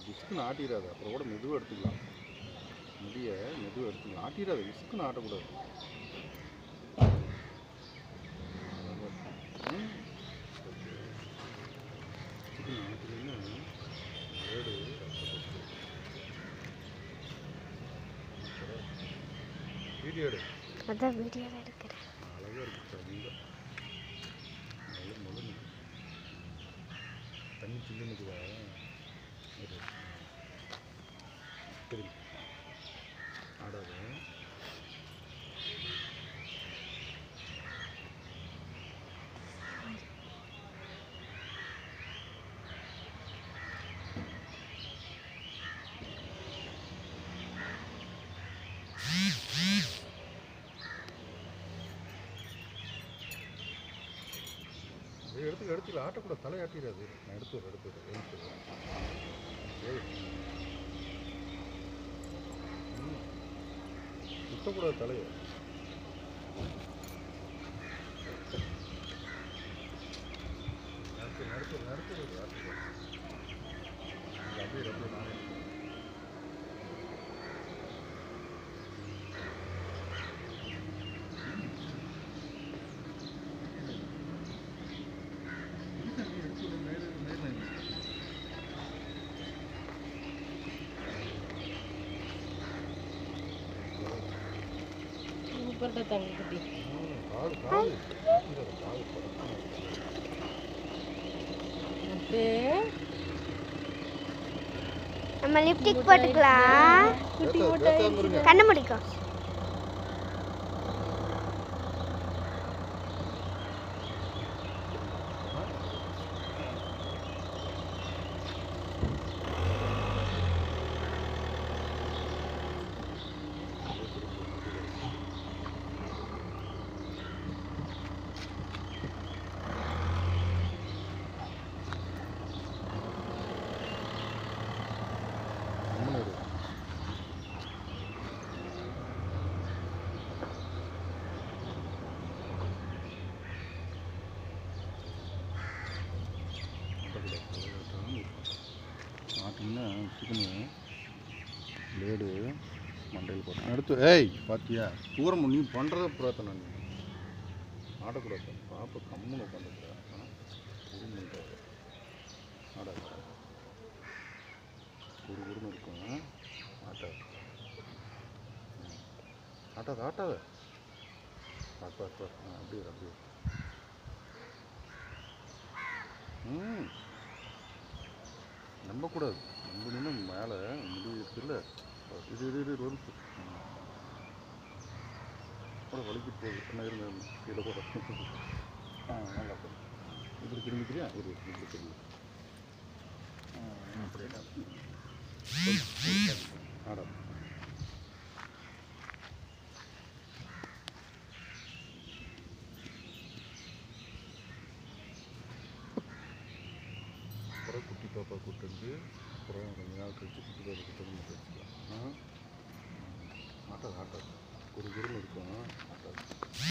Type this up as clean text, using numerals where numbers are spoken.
விசுக்குன்னு ஆட்டிடாது, அப்புறம் கூட மெதுவாக எடுத்துக்கலாம். முடிய மெதுவாக எடுத்துக்கலாம், ஆட்டிடாது, விசுக்குன்னு ஆட்டக்கூடாது. விசுக்குன்னு ஆட்டிங்கன்னா வேடு வீடியோ எடு. அதான் வீடியோ எடுக்கிறேன். அழகாக இருக்கு ரொம்ப. நல்ல முதல்ல தண்ணி சில்லுன்னுக்குதா சரி ஆடாத. எடுத்துக்கல ஆட்டக்கூட தலையாட்டிடாது. நான் எடுத்துடுறேன் சுத்தக்கூடாது தலையை. நடத்துறது அப்படியே ரொம்ப நானே சூப்பர்டா தங்கக்குட்டி. நம்ம லிப்டிக் போட்டுக்கலாம். கண்ணை முடிக்கும். ஆட்டிங்கன்னா சிக்கனு பிளேடு மண்டையில் போட்டேன் எடுத்து. ஏய் பார்த்தியா தூரம் நீ பண்ணுறத புறாத்தனை நீ ஆடக்கூடாது. பாப்பா கம்முன்னு உட்காந்துருக்க ஆடாது. குருன்னு இருக்கும். ஆட்டாது ஆட்டாது ஆட்டாத. பார்ப்பா அப்படியே நம்பக்கூடாது. நம்பினா மேலே முடியல இது ஒரு கூட வலிக்கிட்டு போகுது. என்ன இருந்தேன் கீழே கூட நல்லா போகுது. இப்படி திரும்பிக்கிறியா இப்படி தெரியும். அப்படியே ஆடா அப்புறம் குட்டி பாப்பா கூப்பிட்டு அப்புறம் கொஞ்ச நாள் கழிச்சு குட்டி பாப்பா கிட்ட வந்து வச்சுக்கலாம். ஆட்டாது குருன்னு இருக்கும். ஆட்டாது.